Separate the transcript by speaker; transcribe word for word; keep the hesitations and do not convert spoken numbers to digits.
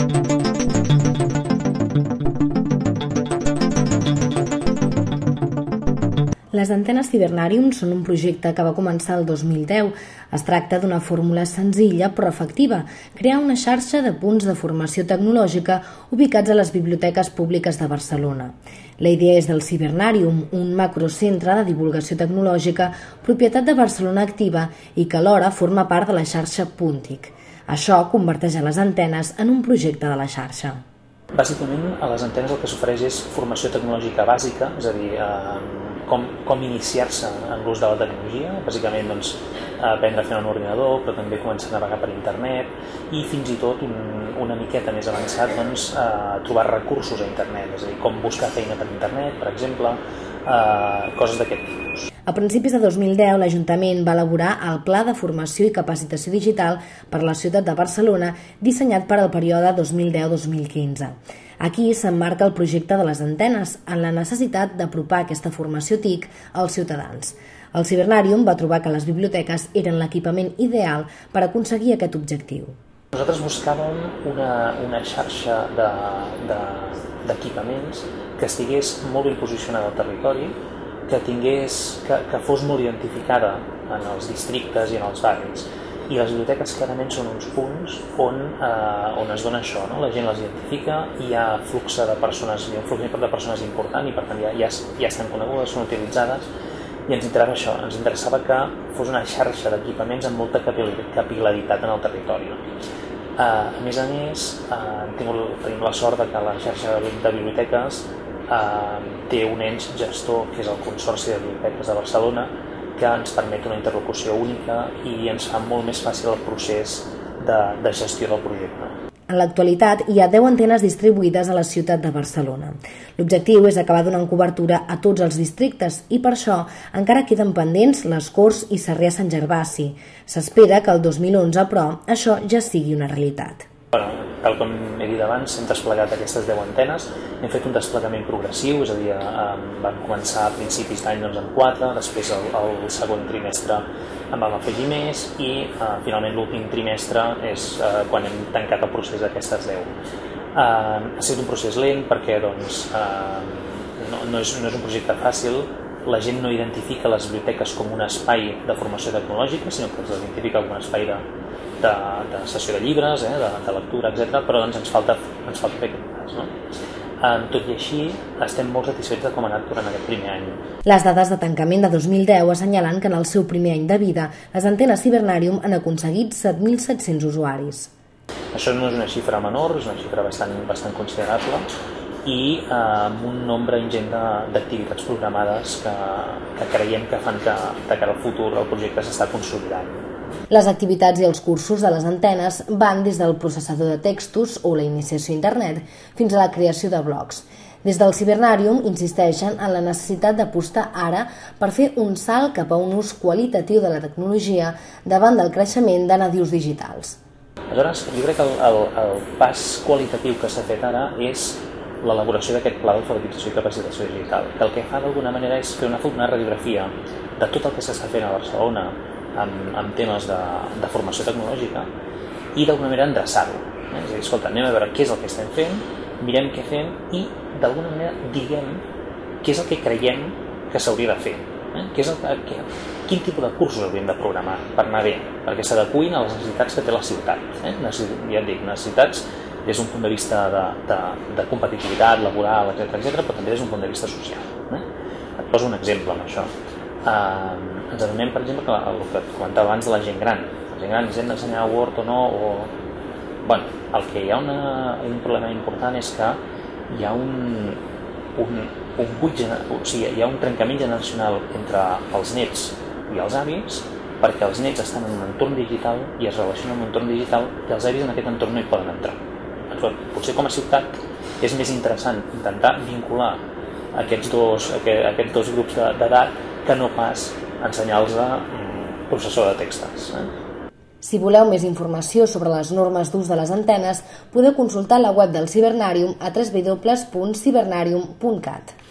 Speaker 1: Les antenes Cibernarium són un projecte que va començar el dos mil deu. Es tracta d'una fórmula senzilla però efectiva, crear una xarxa de punts de formació tecnològica ubicats a les biblioteques públiques de Barcelona. La idea és del Cibernarium, un macrocentre de divulgació tecnològica propietat de Barcelona Activa i que alhora forma part de la xarxa Puntic. Això converteix a les antenes en un projecte de la xarxa.
Speaker 2: Bàsicament, a les antenes el que s'ofereix és formació tecnològica bàsica, és a dir, eh, com, com iniciar-se en l'ús de la tecnologia, bàsicament doncs, aprendre a fer un ordinador, però també començar a navegar per internet i fins i tot un, una miqueta més avançat doncs, eh, trobar recursos a internet, és a dir, com buscar feina per internet, per exemple, eh, coses d'aquest tipus.
Speaker 1: A principis de dos mil deu, l'Ajuntament va elaborar el Pla de Formació i Capacitació Digital per a la ciutat de Barcelona, dissenyat per al període dos mil deu dos mil quinze. Aquí s'emmarca el projecte de les antenes, en la necessitat d'apropar aquesta formació T I C als ciutadans. El Cibernarium va trobar que les biblioteques eren l'equipament ideal per aconseguir aquest objectiu.
Speaker 2: Nosaltres buscàvem una, una xarxa d'equipaments de, de, que estigués molt ben posicionada al territori, que, tingués, que, que fos molt identificada en els districtes i en els barris. I les biblioteques clarament són uns punts on, eh, on es dona això, no? La gent les identifica i hi ha flux de persones, hi ha un flux de persones important i per tant ja, ja, ja estan conegudes, són utilitzades i ens interessava això, ens interessava que fos una xarxa d'equipaments amb molta capil·laritat en el territori. Eh, a més a més, eh, tingut, tenim la sort de que la xarxa de biblioteques eh, té un ens gestor que és el Consorci de Biblioteques de Barcelona, que ens permet una interlocució única i ens fa molt més fàcil el procés de, de gestió del projecte.
Speaker 1: En l'actualitat hi ha deu antenes distribuïdes a la ciutat de Barcelona. L'objectiu és acabar donant cobertura a tots els districtes i per això encara queden pendents les Corts i Sarrià-Sant Gervasi. S'espera que el dos mil onze, però, això ja sigui una realitat.
Speaker 2: Bueno, tal com he dit abans, hem desplegat aquestes deu antenes, hem fet un desplegament progressiu, és a dir, eh, vam començar a principis d'any doncs, amb quatre, després el, el segon trimestre en vam afegir més i eh, finalment l'últim trimestre és eh, quan hem tancat el procés d'aquestes deu. Eh, ha sigut un procés lent perquè doncs, eh, no, no, és, no és un projecte fàcil, la gent no identifica les biblioteques com un espai de formació tecnològica, sinó que les identifica com un espai de De, de sessió de llibres, eh, de, de lectura, etcètera, però doncs ens falta, ens falta fer aquest pas. No? Eh, tot i així, estem molt satisfets de com ha anat durant aquest primer any.
Speaker 1: Les dades de tancament de dos mil deu assenyalen que en el seu primer any de vida les antenes Cibernarium han aconseguit set mil set-cents usuaris.
Speaker 2: Això no és una xifra menor, és una xifra bastant, bastant considerable i eh, amb un nombre ingent d'activitats programades que, que creiem que fan que de cara al futur el projecte s'està consolidant.
Speaker 1: Les activitats i els cursos de les antenes van des del processador de textos o la iniciació a internet fins a la creació de blogs. Des del Cibernarium insisteixen en la necessitat d'apostar ara per fer un salt cap a un ús qualitatiu de la tecnologia davant del creixement de nadius digitals.
Speaker 2: Aleshores, jo crec que el, el, el pas qualitatiu que s'ha fet ara és l'elaboració d'aquest pla d'alfabetització i capacitació digital, que el que fa d'alguna manera és fer una, una radiografia de tot el que s'està fent a Barcelona amb, amb temes de, de formació tecnològica i d'alguna manera endreçar-ho. Eh? És a dir, escolta, anem a veure què és el que estem fent, mirem què fem i d'alguna manera diguem què és el que creiem que s'hauria de fer. Eh? Què és el que, quin tipus de cursos hauríem de programar per anar bé, perquè s'adeqüin a les necessitats que té la ciutat. Eh? Ja et dic, necessitats des d'un punt de vista de, de, de competitivitat laboral, etcètera, etcètera, però també des d'un punt de vista social. Eh? Et poso un exemple amb això. Uh, ens adonem, per exemple, que el que et comentava abans de la gent gran. La gent gran ens hem d'ensenyar Word o no, o... Bueno, el que hi ha una, un problema important és que hi ha un, un, un buit, o sigui, hi ha un trencament generacional entre els nets i els avis, perquè els nets estan en un entorn digital i es relacionen amb un entorn digital i els avis en aquest entorn no hi poden entrar. Potser com a ciutat és més interessant intentar vincular aquests dos, aquests dos grups d'edat que no pas ensenyar-los a processor de textos. Eh?
Speaker 1: Si voleu més informació sobre les normes d'ús de les antenes, podeu consultar la web del Cibernarium a w w w punt cibernarium punt cat.